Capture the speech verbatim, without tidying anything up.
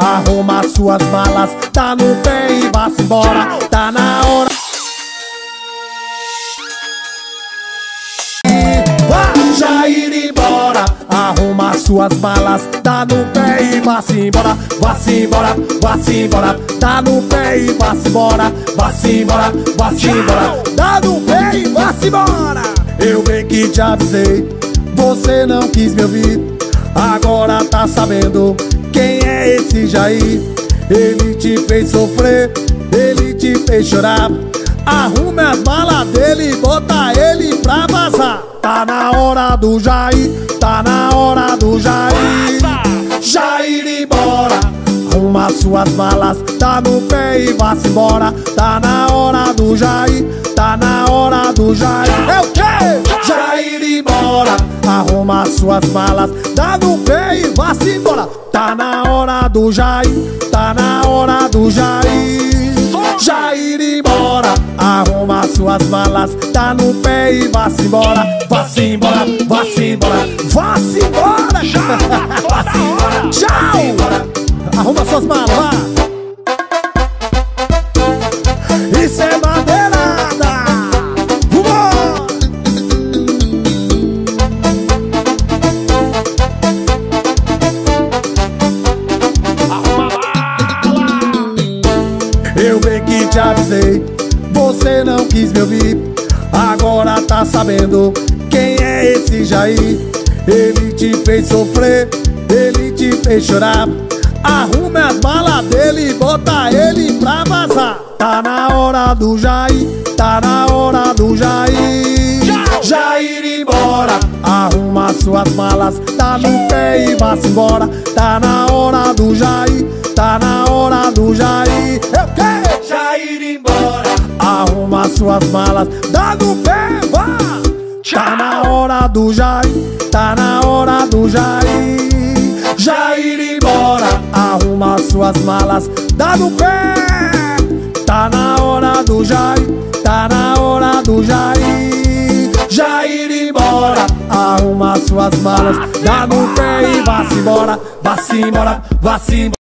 arruma suas malas, tá no pé e vá-se embora. Tá na hora. Vai já ir embora, arruma suas malas, tá no pé e vá-se embora. Vá-se embora, vá-se embora, tá no pé e vá-se embora. Vá-se embora, vá-se embora, tá no pé e vá-se embora. Eu bem que te avisei, você não quis me ouvir. Agora tá sabendo quem é esse Jair. Ele te fez sofrer, ele te fez chorar. Arrume as malas dele e bota ele pra vazar. Tá na hora do Jair, tá na hora do Jair. Jair embora, arruma suas malas, tá no pé e vá-se embora. Tá na hora do Jair, tá na hora do Jair. É o quê? Jair embora, arruma suas malas, tá no pé e vá-se embora. Tá na hora do Jair, tá na hora do Jair. Jair embora, arruma suas malas, tá no pé e vá-se embora. Vá-se embora, vá-se embora, vá-se embora. Vá-se embora, tchau. Arruma suas malas, vá. Isso é madeirada. Vambora. Arruma mala. Eu bem que te avisei, você não quis me ouvir. Agora tá sabendo quem é esse Jair. Ele te fez sofrer, ele te fez chorar. Arrume as malas dele e bota ele pra vazar. Tá na hora do Jair, tá na hora do Jair. Jair embora, arruma suas malas, tá no pé e vá-se embora. Tá na hora do Jair, tá na hora do Jair. Eu quero Jair embora, arruma suas malas, dá no pé, vá. Tá na hora do Jair, tá na hora do Jair. Jair embora, arruma suas malas, dá no pé. Tá na hora do Jair, tá na hora do Jair. Jair embora, arruma suas malas, dá no pé e vá-se embora. Vá-se embora, vá-se embora.